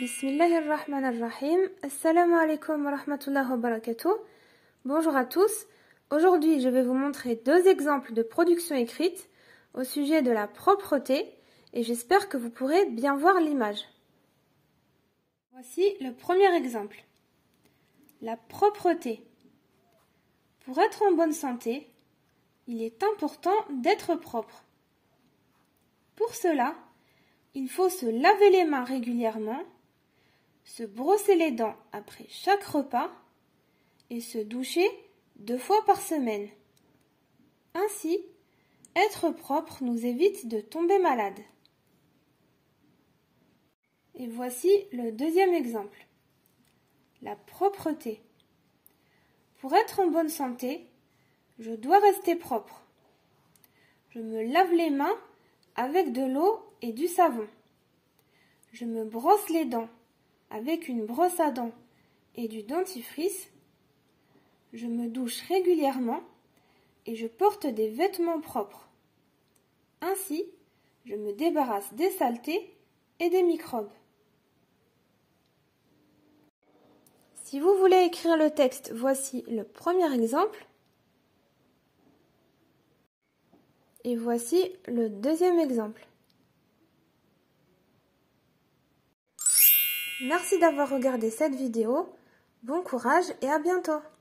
Bismillahirrahmanirrahim. Assalamu alaikum wa rahmatullahi wa barakatuh. Bonjour à tous. Aujourd'hui, je vais vous montrer deux exemples de production écrite au sujet de la propreté et j'espère que vous pourrez bien voir l'image. Voici le premier exemple. La propreté. Pour être en bonne santé, il est important d'être propre. Pour cela, il faut se laver les mains régulièrement, se brosser les dents après chaque repas et se doucher 2 fois par semaine. Ainsi, être propre nous évite de tomber malade. Et voici le deuxième exemple. La propreté. Pour être en bonne santé, je dois rester propre. Je me lave les mains avec de l'eau et du savon. Je me brosse les dents avec une brosse à dents et du dentifrice. Je me douche régulièrement et je porte des vêtements propres. Ainsi, je me débarrasse des saletés et des microbes. Si vous voulez écrire le texte, voici le premier exemple. Et voici le deuxième exemple. Merci d'avoir regardé cette vidéo. Bon courage et à bientôt!